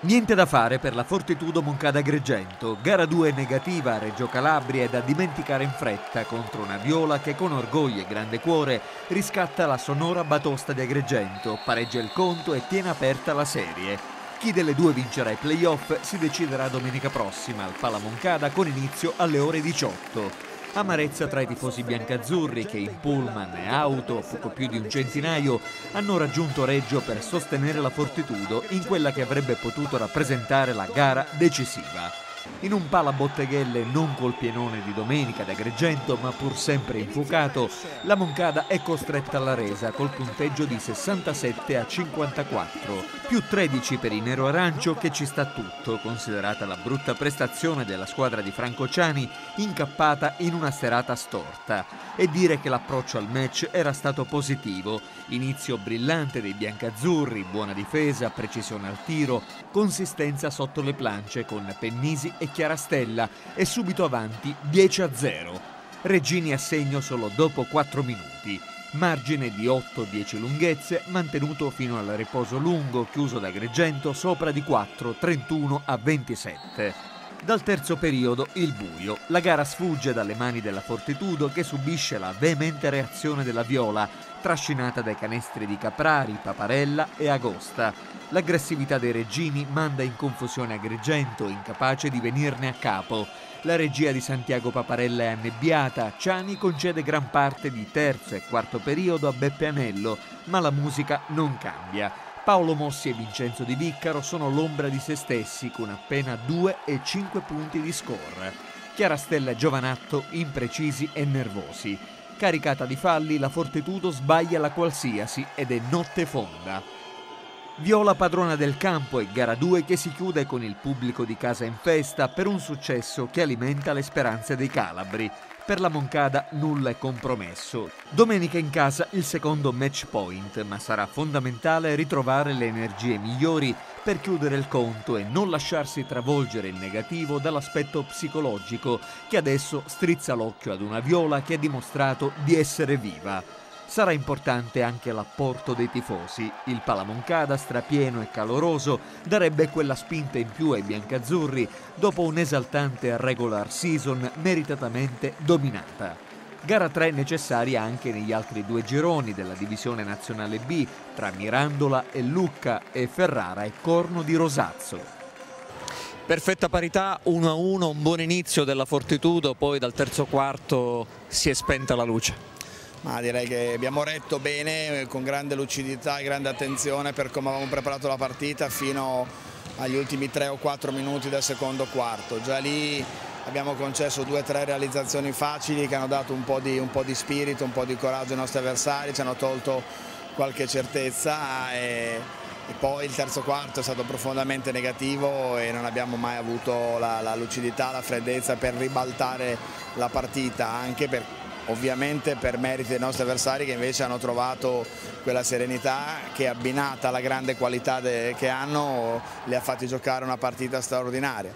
Niente da fare per la Fortitudo Moncada-Agrigento. Gara 2 negativa a Reggio Calabria e da dimenticare in fretta contro una Viola che con orgoglio e grande cuore riscatta la sonora batosta di Agrigento, pareggia il conto e tiene aperta la serie. Chi delle due vincerà i playoff si deciderà domenica prossima al Pala Moncada con inizio alle ore 18. Amarezza tra i tifosi biancazzurri che in pullman e auto, poco più di un centinaio, hanno raggiunto Reggio per sostenere la Fortitudo in quella che avrebbe potuto rappresentare la gara decisiva. In un Pala Botteghelle non col pienone di domenica da Agrigento, ma pur sempre infuocato, la Moncada è costretta alla resa col punteggio di 67-54, più 13 per i nero-arancio che ci sta tutto, considerata la brutta prestazione della squadra di Franco Ciani incappata in una serata storta. E dire che l'approccio al match era stato positivo, inizio brillante dei biancazzurri, buona difesa, precisione al tiro, consistenza sotto le plance con Pennisi e Chiarastella e subito avanti 10-0. Reggini a segno solo dopo 4 minuti. Margine di 8-10 lunghezze mantenuto fino al riposo lungo chiuso da Agrigento sopra di 4, 31-27. Dal terzo periodo il buio. La gara sfugge dalle mani della Fortitudo che subisce la veemente reazione della Viola, trascinata dai canestri di Caprari, Paparella e Agosta. L'aggressività dei reggini manda in confusione Agrigento, incapace di venirne a capo. La regia di Santiago Paparella è annebbiata, Ciani concede gran parte di terzo e quarto periodo a Beppe Anello, ma la musica non cambia. Paolo Mossi e Vincenzo Di Viccaro sono l'ombra di se stessi con appena 2 e 5 punti di score. Chiarastella e Giovanatto imprecisi e nervosi. Caricata di falli, la Fortitudo sbaglia la qualsiasi ed è notte fonda. Viola padrona del campo e gara 2 che si chiude con il pubblico di casa in festa per un successo che alimenta le speranze dei calabri. Per la Moncada nulla è compromesso. Domenica in casa il secondo match point, ma sarà fondamentale ritrovare le energie migliori per chiudere il conto e non lasciarsi travolgere in negativo dall'aspetto psicologico che adesso strizza l'occhio ad una Viola che ha dimostrato di essere viva. Sarà importante anche l'apporto dei tifosi. Il Pala Moncada, strapieno e caloroso, darebbe quella spinta in più ai biancazzurri dopo un'esaltante regular season meritatamente dominata. Gara 3 necessaria anche negli altri due gironi della divisione nazionale B tra Mirandola e Lucca e Ferrara e Corno di Rosazzo. Perfetta parità, 1-1, un buon inizio della Fortitudo, poi dal terzo quarto si è spenta la luce. Ma direi che abbiamo retto bene, con grande lucidità e grande attenzione per come avevamo preparato la partita fino agli ultimi 3 o 4 minuti del secondo quarto. Già lì abbiamo concesso 2 o 3 realizzazioni facili che hanno dato un po' di spirito, un po' di coraggio ai nostri avversari, ci hanno tolto qualche certezza e poi il terzo quarto è stato profondamente negativo e non abbiamo mai avuto la lucidità, la freddezza per ribaltare la partita, anche ovviamente per meriti dei nostri avversari che invece hanno trovato quella serenità che abbinata alla grande qualità che hanno li ha fatti giocare una partita straordinaria.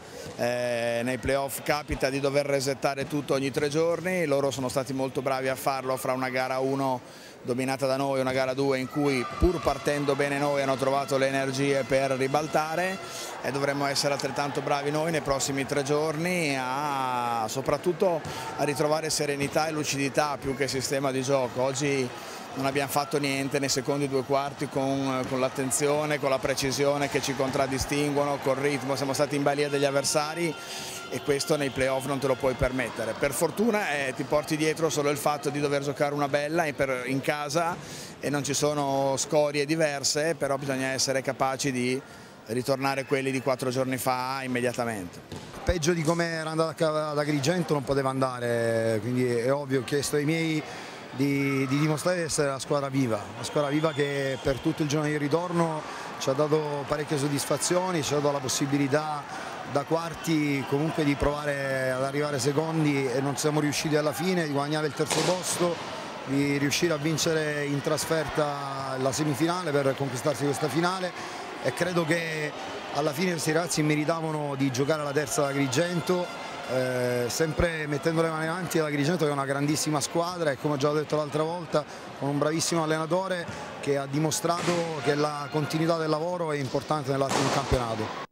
Nei playoff capita di dover resettare tutto ogni 3 giorni, loro sono stati molto bravi a farlo fra una gara 1 dominata da noi e una gara 2 in cui pur partendo bene noi hanno trovato le energie per ribaltare e dovremmo essere altrettanto bravi noi nei prossimi 3 giorni soprattutto a ritrovare serenità e lucidità più che sistema di gioco. Oggi non abbiamo fatto niente nei secondi 2 quarti con l'attenzione, con la precisione che ci contraddistinguono, col ritmo, siamo stati in balia degli avversari e questo nei playoff non te lo puoi permettere. Per fortuna ti porti dietro solo il fatto di dover giocare una bella in casa e non ci sono scorie diverse, però bisogna essere capaci di ritornare quelli di 4 giorni fa immediatamente. Peggio di come era andata ad Agrigento non poteva andare, quindi è ovvio, ho chiesto ai miei di dimostrare di essere la squadra viva che per tutto il giorno di ritorno ci ha dato parecchie soddisfazioni, ci ha dato la possibilità da quarti comunque di provare ad arrivare secondi e non siamo riusciti alla fine, di guadagnare il terzo posto, di riuscire a vincere in trasferta la semifinale per conquistarsi questa finale e credo che alla fine questi ragazzi meritavano di giocare alla terza ad Agrigento. Sempre mettendo le mani avanti all'Agrigento che è una grandissima squadra e come ho già detto l'altra volta con un bravissimo allenatore che ha dimostrato che la continuità del lavoro è importante nell'arco di un campionato.